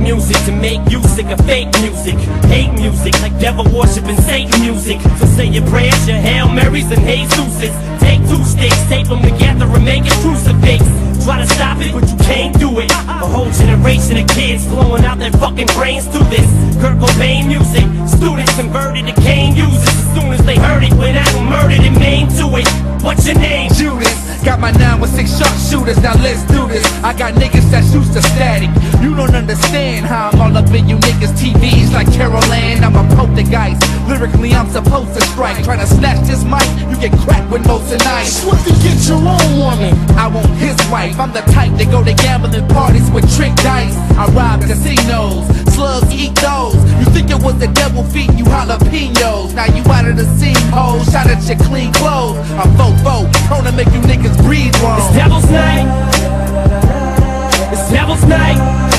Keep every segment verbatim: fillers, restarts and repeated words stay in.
music to make you sick of fake music. Hate music like devil worshiping Satan music. So say your prayers, your Hail Marys and Jesuses. Take two sticks, tape them together and make a crucifix. Try to stop it, but you can't do it. A whole generation of kids blowing out their fucking brains to this Kurt Cobain music. Students converted to cane users as soon as they heard it. Went out and murdered and maimed to it. What's your name? Judas. Got my nine with six sharpshooters, now let's do this. I got niggas that's used to static. You don't understand how I'm all up in you niggas' T Vs like Carol Ann. I'm a poltergeist. Lyrically, I'm supposed to strike. Try to snatch this mic, you get cracked with most tonight. Swift to get your own woman. I want his wife. I'm the type that go to gambling parties with trick dice. I rob casinos, slugs eat those. You think it was the devil feeding you jalapenos. Now you out of the scene, hoes. Shot at your clean clothes. I'm fofo, prone to make you niggas breathe wrong. It's Devil's Night. It's Devil's Night.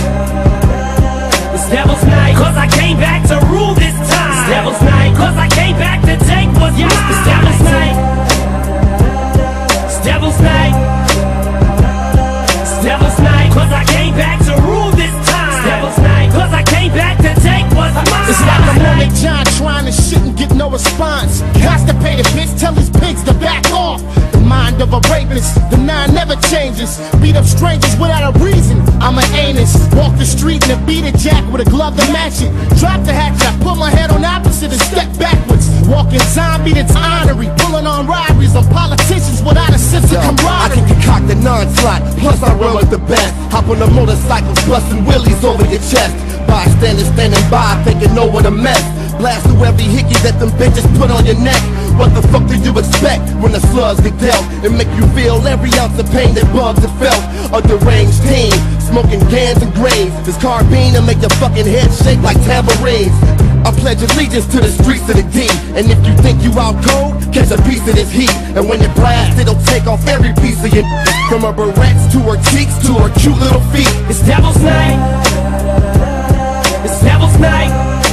It's Devil's Night. Cause I came back to rule this time. It's Devil's Night. Cause I came back to take what's mine. It's Devil's Night. It's Devil's Night. It's Devil's Night. Cause I came back to rule this time. It's Devil's Night. Cause I came back to take what's mine. It's like I'm on the John trying to shit and get no response. Constipated bitch, tell these pigs to back off. Mind of a rapist, the nine never changes. Beat up strangers without a reason, I'm an anus. Walk the street in a beaded jack with a glove to match it. Drop the hatchet, I put my head on opposite and step backwards. Walking zombie that's honorary, pulling on robberies on politicians without a sense of camaraderie. I can concoct a non-slot, plus I run with the best. Hop on the motorcycles, busting willies over your chest. Bystanders standing by, thinking know what a mess. Blast through every hickey that them bitches put on your neck. What the fuck do you expect when the slugs get dealt and make you feel every ounce of pain that bugs have felt? A deranged team, smoking cans and grains. This carbine will make your fucking head shake like tambourines. I pledge allegiance to the streets of the D. And if you think you out cold, catch a piece of this heat. And when it blasts, it'll take off every piece of your from her barrettes to her cheeks to her cute little feet. It's Devil's Night. It's Devil's Night.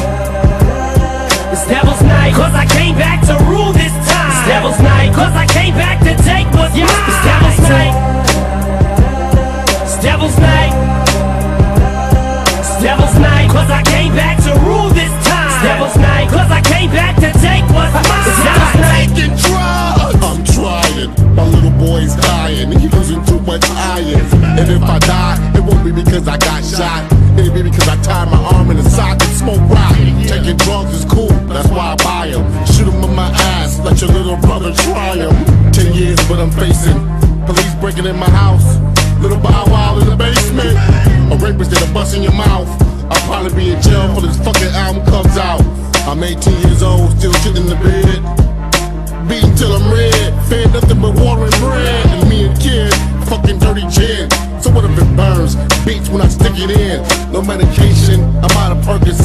It's Devil's Night. Cause I came back to rule this time. It's Devil's Night. Cause I came back to take what's mine. It's Devil's Night. It's Devil's Night. It's Devil's Night. Cause I came back to rule this time. It's Devil's Night. Cause I came back to take what's mine. It's Devil's Night. Taking drugs. I'm trying. My little boy's dying. He losing too much iron. And if I die, it won't be because I got shot. It'll be because I tied my arm in a sock and smoke rock. Taking drugs is cool, that's why I buy them. Shoot them in my ass, let your little brother try them. Ten years, but I'm facing police breaking in my house. Little Bow Wow in the basement. A rapist that'll bust in your mouth. I'll probably be in jail before this fucking album comes out. I'm eighteen years old, still sitting in the bed. Beating till I'm red, fed nothing but water and bread. And me and kid, fucking dirty gin. So what if it burns? Bitch, when I stick it in. No medication, I'm out of Perkins